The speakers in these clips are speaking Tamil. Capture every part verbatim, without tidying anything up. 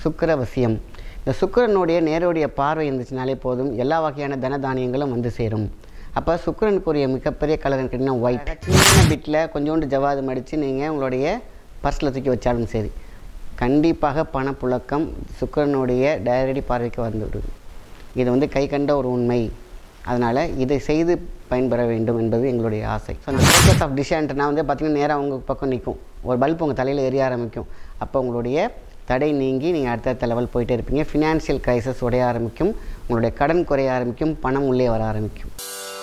சுக்கிர வசியம். இந்த சுக்கிரனுடைய நேரடிய பார்வை இருந்துச்சுனாலே போதும், எல்லா வகையான தன தானியங்களும் வந்து சேரும். அப்போ சுக்கிரனுக்குரிய மிகப்பெரிய கலர் கேட்டிங்கன்னா ஒயிட். சின்ன பிட்டில் கொஞ்சோண்டு ஜவாது மடித்து நீங்கள் உங்களுடைய பர்ஸில் தூக்கி வச்சாலும் சரி, கண்டிப்பாக பணப்புழக்கம் சுக்கிரனுடைய டைரக்ட் பார்வைக்கு வந்துவிடுது. இது வந்து கை கண்ட ஒரு உண்மை. அதனால் இதை செய்து பயன்பெற வேண்டும் என்பது எங்களுடைய ஆசை. ஸோ அந்த ஃபோக்கஸ் ஆஃப் டிஷான்ட்னா வந்து பார்த்திங்கன்னா நேராக உங்கள் பக்கம் நிற்கும், ஒரு பல்ப் உங்கள் தலையில் எரிய ஆரம்பிக்கும். அப்போ உங்களுடைய தடை நீங்கி நீங்கள் அடுத்தடுத்த லெவல் போயிட்டே இருப்பீங்க. ஃபினான்ஷியல் கிரைசஸ் உடைய ஆரம்பிக்கும், உங்களுடைய கடன் குறைய ஆரம்பிக்கும், பணம் உள்ளே வர ஆரம்பிக்கும்.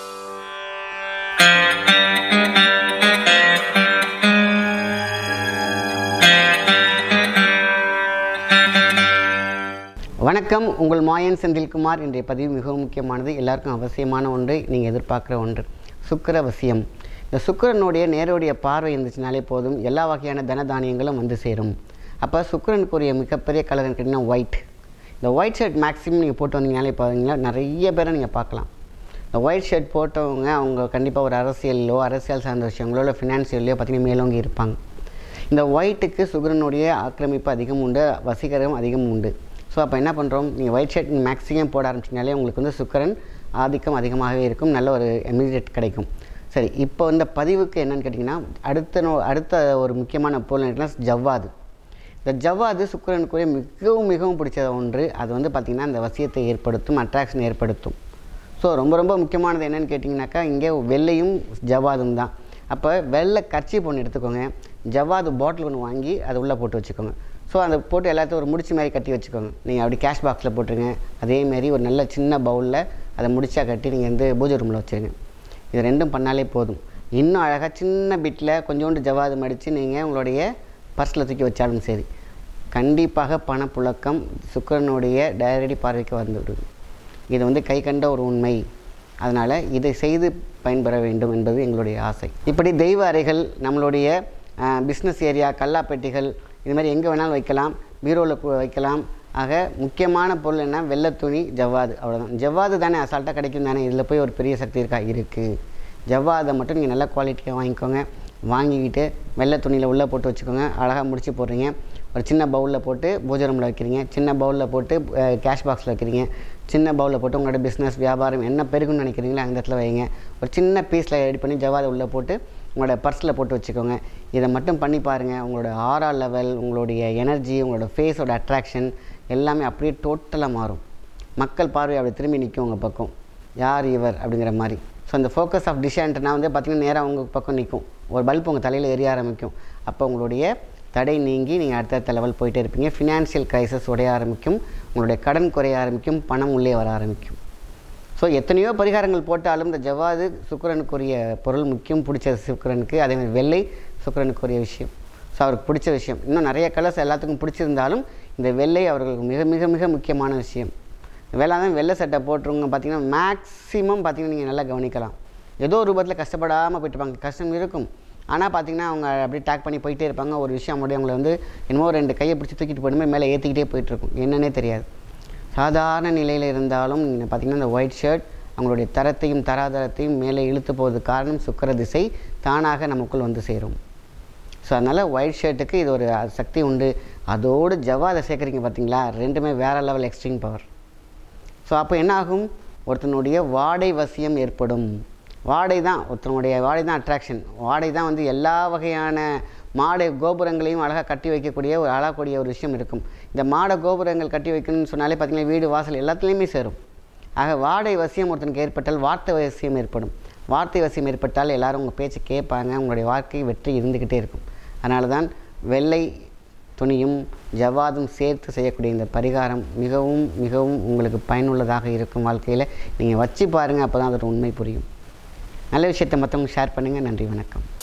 வணக்கம், உங்கள் மாயன் செந்தில்குமார். இன்றைய பதிவு மிகவும் முக்கியமானது, எல்லாருக்கும் அவசியமான ஒன்று, நீங்கள் எதிர்பார்க்குற ஒன்று, சுக்கிர வசியம். இந்த சுக்கிரனுடைய நேரடிய பார்வை இருந்துச்சுனாலே போதும், எல்லா வகையான தன தானியங்களும் வந்து சேரும். அப்போ சுக்கிரனுக்குரிய மிகப்பெரிய கலர் கேட்டிங்கன்னா ஒயிட். இந்த ஒயிட் ஷர்ட் மேக்ஸிமம் நீங்கள் போட்டு வந்தீங்கனாலே பார்த்தீங்கன்னா நிறைய பேரை நீங்கள் பார்க்கலாம். இந்த ஒயிட் ஷர்ட் போட்டவங்க அவங்க கண்டிப்பாக ஒரு அரசியலோ அரசியல் சார்ந்த விஷயங்களோ இல்லை ஃபினான்ஷியல்லையோ பார்த்திங்கன்னா மேலோங்கி இருப்பாங்க. இந்த ஒயிட்டுக்கு சுக்கிரனுடைய ஆக்கிரமிப்பு அதிகம் உண்டு, வசீகரம் அதிகம் உண்டு. ஸோ அப்போ என்ன பண்ணுறோம், நீங்கள் ஒயிட் ஷர்ட் மேக்ஸிமம் போட ஆரம்பிச்சிங்கனாலே உங்களுக்கு வந்து சுக்கிரன் ஆதிக்கம் அதிகமாகவே இருக்கும், நல்ல ஒரு இமிடியேட் கிடைக்கும். சரி, இப்போ இந்த பதிவுக்கு என்னென்னு கேட்டிங்கன்னா, அடுத்த நோ அடுத்த ஒரு முக்கியமான பொருள் என்னன்னா ஜவ்வாது. இந்த ஜவ்வாது சுக்கிரனுக்குரிய மிகவும் மிகவும் பிடிச்ச ஒன்று. அது வந்து பார்த்திங்கன்னா அந்த வசியத்தை ஏற்படுத்தும், அட்ராக்ஷன் ஏற்படுத்தும். ஸோ ரொம்ப ரொம்ப முக்கியமானது என்னென்னு கேட்டிங்கனாக்கா, இங்கே வெள்ளையும் ஜவ்வாதும் தான். அப்போ வெள்ளை கர்ச்சீப் ஒன்று எடுத்துக்கோங்க, ஜவ்வாது பாட்டில் ஒன்று வாங்கி அதை உள்ளே போட்டு வச்சுக்கோங்க. ஸோ அந்த போட்டு எல்லாத்தையும் ஒரு முடிச்சு மாதிரி கட்டி வச்சுக்கோங்க. நீங்கள் அப்படி கேஷ் பாக்ஸில் போட்டுருங்க. அதேமாரி ஒரு நல்ல சின்ன பவுலில் அதை முடிச்சா கட்டி நீங்கள் வந்து பூஜை ரூமில் வச்சுருங்க. இது ரெண்டும் பண்ணாலே போதும். இன்னும் அழகாக சின்ன பிட்டில் கொஞ்சோண்டு ஜவ்வாது மடித்து நீங்கள் உங்களுடைய பர்ஸில் தூக்கி வச்சாலும் சரி, கண்டிப்பாக பணப்புழக்கம் சுக்கிரனுடைய டைரக்ட் பார்வைக்கு வந்துவிடுது. இது வந்து கை கண்ட ஒரு உண்மை. அதனால் இதை செய்து பயன்பெற வேண்டும் என்பது எங்களுடைய ஆசை. இப்படி தெய்வ அறைகள், நம்மளுடைய பிஸ்னஸ் ஏரியா, கல்லாப்பெட்டிகள், இது மாதிரி எங்கே வேணாலும் வைக்கலாம், பீரோவில் வைக்கலாம். ஆக முக்கியமான பொருள் என்ன, வெள்ளை துணி, ஜவ்வாது, அவ்வளோதான். ஜவ்வாது தானே அசால்ட்டாக கிடைக்கும் தானே, இதில் போய் ஒரு பெரிய சக்தி இருக்கா? இருக்குது. ஜவ்வாதை மட்டும் நீங்கள் நல்ல குவாலிட்டியாக வாங்கிக்கோங்க. வாங்கிக்கிட்டு வெள்ளை துணியில் உள்ளே போட்டு வச்சுக்கோங்க. அழகாக முடிச்சு போடுறீங்க. ஒரு சின்ன பவுலில் போட்டு பூஜை ரூமில் வைக்கிறீங்க, சின்ன பவுலில் போட்டு கேஷ் பாக்ஸில் வைக்கிறீங்க, சின்ன பவுலில் போட்டு உங்களோட பிஸ்னஸ் வியாபாரம் என்ன பெருகுன்னு நினைக்கிறீங்களோ அந்த இடத்துல வைங்க. ஒரு சின்ன பீஸில் ரெடி பண்ணி ஜவ்வாதை உள்ளே போட்டு உங்களோட பர்ஸில் போட்டு வச்சுக்கோங்க. இதை மட்டும் பண்ணி பாருங்கள், உங்களோட ஆரா லெவல், உங்களுடைய எனர்ஜி, உங்களோட ஃபேஸோட அட்ராக்ஷன் எல்லாமே அப்படியே டோட்டலாக மாறும். மக்கள் பார்வை அப்படி திரும்பி நிற்கும் உங்கள் பக்கம், யார் இவர் அப்படிங்கிற மாதிரி. ஸோ அந்த ஃபோக்கஸ் ஆஃப் டிஷான்ட்னா வந்து பார்த்திங்கன்னா நேராக உங்கள் பக்கம் நிற்கும், ஒரு பல்ப் உங்கள் தலையில் எரிய ஆரம்பிக்கும். அப்போ உங்களுடைய தடை நீங்கி நீங்கள் அடுத்தடுத்த லெவல் போயிட்டே இருப்பீங்க. ஃபினான்ஷியல் கிரைசஸ் உடைய ஆரம்பிக்கும், உங்களுடைய கடன் குறைய ஆரம்பிக்கும், பணம் உள்ளே வர ஆரம்பிக்கும். ஸோ எத்தனையோ பரிகாரங்கள் போட்டாலும் இந்த ஜவ்வாது சுக்கிரனுக்குரிய பொருள், முக்கியம் பிடிச்ச சுக்கிரனுக்கு. அதேமாதிரி வெள்ளை சுக்கிரனுக்குரிய விஷயம். ஸோ அவருக்கு பிடிச்ச விஷயம். இன்னும் நிறைய கலர்ஸ் எல்லாத்துக்கும் பிடிச்சிருந்தாலும் இந்த வெள்ளை அவர்களுக்கு மிக மிக மிக முக்கியமான விஷயம். வேளாண் வெள்ளை சட்டை போட்டுருங்க பார்த்திங்கன்னா மேக்ஸிமம் பார்த்திங்கன்னா நீங்கள் நல்லா கவனிக்கலாம், ஏதோ ஒரு ரூபத்தில் கஷ்டப்படாமல் போயிட்டுருப்பாங்க. கஷ்டம் இருக்கும், ஆனால் பார்த்திங்கன்னா அவங்க அப்படியே டேக் பண்ணி போயிட்டே இருப்பாங்க. ஒரு விஷயம் அப்படியே அவங்களை வந்து என்னமோ ரெண்டு கையை பிடிச்சி தூக்கிட்டு போயிடுமே மேலே ஏற்றிக்கிட்டே போயிட்டுருக்கும், என்னன்னே தெரியாது. சாதாரண நிலையில் இருந்தாலும் நீங்கள் பார்த்திங்கன்னா இந்த ஒயிட் ஷர்ட் அவங்களுடைய தரத்தையும் தராதரத்தையும் மேலே இழுத்து போவது காரணம் சுக்கிர திசை தானாக நமக்குள் வந்து சேரும். ஸோ அதனால் ஒயிட் ஷர்ட்டுக்கு இது ஒரு சக்தி உண்டு. அதோடு ஜவ்வாதை சேர்க்குறீங்க பார்த்திங்களா, ரெண்டுமே வேறு லெவல் எக்ஸ்ட்ரீம் பவர். ஸோ அப்போ என்ன ஆகும், ஒருத்தனுடைய வாடை வசியம் ஏற்படும். வாடை தான் ஒருத்தனுடைய வாடை தான் அட்ராக்ஷன். வாடை தான் வந்து எல்லா வகையான மாடை கோபுரங்களையும் அழகாக கட்டி வைக்கக்கூடிய ஒரு அழகக்கூடிய ஒரு விஷயம் இருக்கும். இந்த மாட கோபுரங்கள் கட்டி வைக்கணும்னு சொன்னாலே பார்த்திங்கன்னா வீடு வாசல் எல்லாத்துலேயுமே சேரும். ஆக வாடை வசியம் ஒருத்தனுக்கு ஏற்பட்டால் வார்த்தை வசியம் ஏற்படும். வார்த்தை வசியம் ஏற்பட்டால் எல்லோரும் உங்கள் பேச்சு கேட்பாங்க, உங்களுடைய வாழ்க்கை வெற்றி இருந்துக்கிட்டே இருக்கும். அதனால தான் வெள்ளை துணியும் ஜவ்வாதும் சேர்த்து செய்யக்கூடிய இந்த பரிகாரம் மிகவும் மிகவும் உங்களுக்கு பயனுள்ளதாக இருக்கும். வாழ்க்கையில் நீங்கள் வச்சு பாருங்கள், அப்போ தான் அதோட உண்மை புரியும். நல்ல விஷயத்தை மற்றவங்க ஷேர் பண்ணுங்கள். நன்றி, வணக்கம்.